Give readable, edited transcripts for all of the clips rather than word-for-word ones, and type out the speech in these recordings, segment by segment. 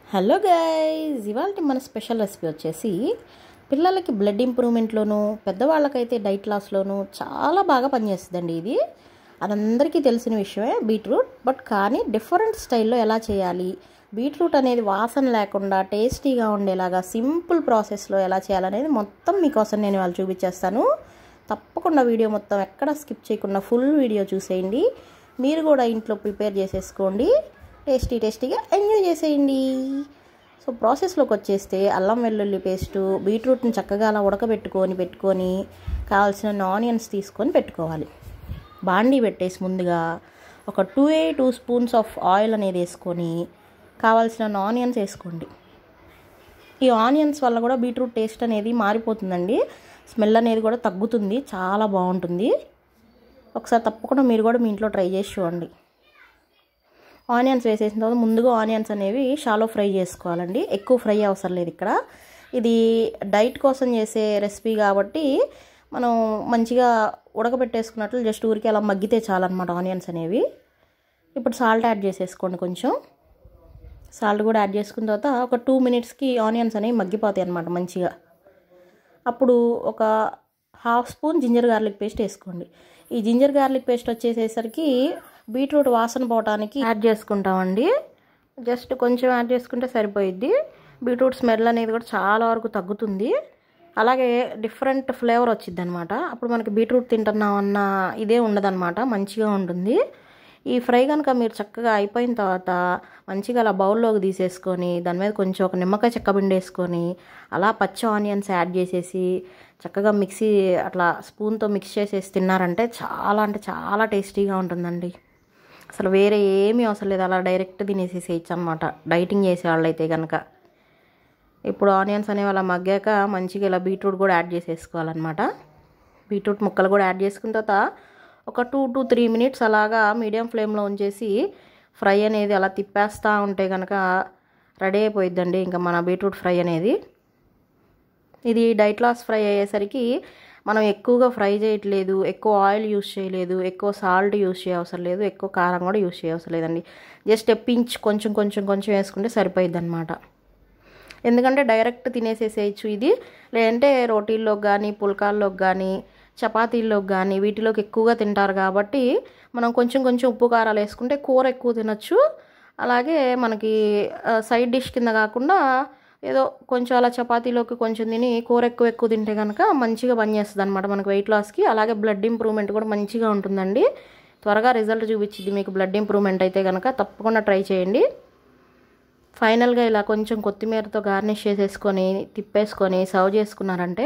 Hello guys, ఇవాళ మన special recipe వచ్చేసి పిల్లలకి బ్లడ్ ఇంప్రూవ్మెంట్లోను పెద్దవాళ్ళకైతే డైట్ లాస్లోను చాలా బాగా పనిచేస్తుందండి. ఇది అదందరికీ తెలిసిన విషయమే బీట్రూట్. బట్ కానీ డిఫరెంట్ స్టైల్లో ఎలా చేయాలి, బీట్రూట్ అనేది వాసన లేకుండా టేస్టీగా ఉండేలాగా సింపుల్ ప్రాసెస్లో ఎలా చేయాలనేది మొత్తం మీకోసం నేను ఇవాళ చూపించేస్తాను. తప్పకుండా వీడియో మొత్తం ఎక్కడ స్కిప్ చేయకుండా ఫుల్ వీడియో చూసేయండి. మీరు కూడా ఇంట్లో ప్రిపేర్ చేసేసుకోండి, టేస్టీగా ఎంజాయ్ చేసేయండి. సో ప్రాసెస్లోకి వచ్చేస్తే అల్లం వెల్లుల్లి పేస్టు, బీట్రూట్ని చక్కగా అలా పెట్టుకొని కావాల్సిన ఆనియన్స్ తీసుకొని పెట్టుకోవాలి. బాండీ పెట్టేసి ముందుగా ఒక 2 స్పూన్స్ ఆఫ్ ఆయిల్ అనేది వేసుకొని కావాల్సిన ఆనియన్స్ వేసుకోండి. ఈ ఆనియన్స్ వల్ల కూడా బీట్రూట్ టేస్ట్ అనేది మారిపోతుందండి, స్మెల్ అనేది కూడా తగ్గుతుంది, చాలా బాగుంటుంది. ఒకసారి తప్పకుండా మీరు కూడా మీ ఇంట్లో ట్రై చేసి చూడండి. ఆనియన్స్ వేసేసిన తర్వాత ముందుగా ఆనియన్స్ అనేవి షాలో ఫ్రై చేసుకోవాలండి, ఎక్కువ ఫ్రై అవసరం లేదు. ఇక్కడ ఇది డైట్ కోసం చేసే రెసిపీ కాబట్టి మనం మంచిగా ఉడకబెట్టేసుకున్నట్లు జస్ట్ ఊరికి అలా మగ్గితే చాలన్నమాట ఆనియన్స్ అనేవి. ఇప్పుడు సాల్ట్ యాడ్ చేసేసుకోండి, కొంచెం సాల్ట్ కూడా యాడ్ చేసుకున్న తర్వాత ఒక 2 మినిట్స్కి ఆనియన్స్ అనేవి మగ్గిపోతాయి అన్నమాట మంచిగా. అప్పుడు ఒక 1/2 స్పూన్ జింజర్ గార్లిక్ పేస్ట్ వేసుకోండి. ఈ జింజర్ గార్లిక్ పేస్ట్ వచ్చేసేసరికి బీట్రూట్ వాసన పోవటానికి యాడ్ చేసుకుంటామండి. జస్ట్ కొంచెం యాడ్ చేసుకుంటే సరిపోయిద్ది. బీట్రూట్ స్మెల్ అనేది కూడా చాలా వరకు తగ్గుతుంది, అలాగే డిఫరెంట్ ఫ్లేవర్ వచ్చిద్ది అనమాట. అప్పుడు మనకి బీట్రూట్ తింటున్నామన్న ఇదే ఉండదన్నమాట, మంచిగా ఉంటుంది. ఈ ఫ్రై కనుక మీరు చక్కగా అయిపోయిన తర్వాత మంచిగా అలా బౌల్లోకి తీసేసుకొని దాని మీద కొంచెం ఒక నిమ్మకాయ చెక్క పిండేసుకొని అలా పచ్చి ఆనియన్స్ యాడ్ చేసేసి చక్కగా మిక్సీ అట్లా స్పూన్తో మిక్స్ చేసేసి తిన్నారంటే చాలా అంటే చాలా టేస్టీగా ఉంటుందండి. అసలు వేరే ఏమీ అవసరం లేదు, అలా డైరెక్ట్ తినేసేసేయచ్చు అనమాట డైటింగ్ చేసేవాళ్ళు అయితే కనుక. ఇప్పుడు ఆనియన్స్ అనేవి అలా మగ్గాక మంచిగా ఇలా బీట్రూట్ కూడా యాడ్ చేసేసుకోవాలన్నమాట. బీట్రూట్ ముక్కలు కూడా యాడ్ చేసుకున్న తర్వాత ఒక 2 to 3 మినిట్స్ అలాగా మీడియం ఫ్లేమ్లో ఉంచేసి ఫ్రై అనేది అలా తిప్పేస్తూ ఉంటే కనుక రెడీ అయిపోయిద్దండి ఇంకా మన బీట్రూట్ ఫ్రై అనేది. ఇది డైట్ లాస్ ఫ్రై అయ్యేసరికి మనం ఎక్కువగా ఫ్రై చేయట్లేదు, ఎక్కువ ఆయిల్ యూస్ చేయలేదు, ఎక్కువ సాల్ట్ యూస్ చేయవసరం లేదు, ఎక్కువ కారం కూడా యూస్ చేయవసరం లేదండి. జస్ట్ పించ్ కొంచెం వేసుకుంటే సరిపోయిద్ది అనమాట. ఎందుకంటే డైరెక్ట్ తినేసేసేయచ్చు ఇది, లేదంటే రోటీల్లోకి కానీ పుల్కాల్లోకి కానీ చపాతీల్లోకి కానీ వీటిలోకి ఎక్కువగా తింటారు కాబట్టి మనం కొంచెం ఉప్పు కారాలు వేసుకుంటే కూర ఎక్కువ తినచ్చు. అలాగే మనకి సైడ్ డిష్ కింద కాకుండా ఏదో కొంచెం అలా చపాతీలోకి కొంచెం తిని కూర ఎక్కువ తింటే కనుక మంచిగా పనిచేస్తుంది అనమాట మనకు వెయిట్ లాస్కి. అలాగే బ్లడ్ ఇంప్రూవ్మెంట్ కూడా మంచిగా ఉంటుందండి, త్వరగా రిజల్ట్ చూపించింది మీకు బ్లడ్ ఇంప్రూవ్మెంట్ అయితే కనుక. తప్పకుండా ట్రై చేయండి. ఫైనల్గా ఇలా కొంచెం కొత్తిమీరతో గార్నిష్ చేసేసుకొని తిప్పేసుకొని సర్వ్ చేసుకున్నారంటే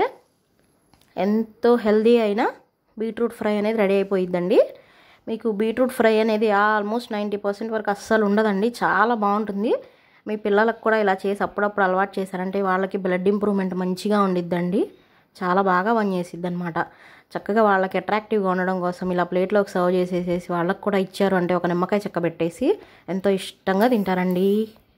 ఎంతో హెల్దీ అయిన బీట్రూట్ ఫ్రై అనేది రెడీ అయిపోయిద్దండి. మీకు బీట్రూట్ ఫ్రై అనేది ఆల్మోస్ట్ 90% వరకు అస్సలు ఉండదండి, చాలా బాగుంటుంది. మీ పిల్లలకు కూడా ఇలా చేసి అప్పుడప్పుడు అలవాటు చేశారంటే వాళ్ళకి బ్లడ్ ఇంప్రూవ్మెంట్ మంచిగా ఉండిద్దండి, చాలా బాగా పనిచేసిద్ది అనమాట. చక్కగా వాళ్ళకి అట్రాక్టివ్గా ఉండడం కోసం ఇలా ప్లేట్లోకి సర్వ్ చేసేసేసి వాళ్ళకి కూడా ఇచ్చారు అంటే ఒక నిమ్మకాయ చెక్క పెట్టేసి ఎంతో ఇష్టంగా తింటారండి.